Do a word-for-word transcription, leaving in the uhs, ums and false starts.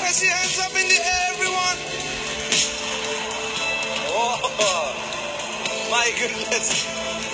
press your hands up in the air, everyone. Oh, my goodness.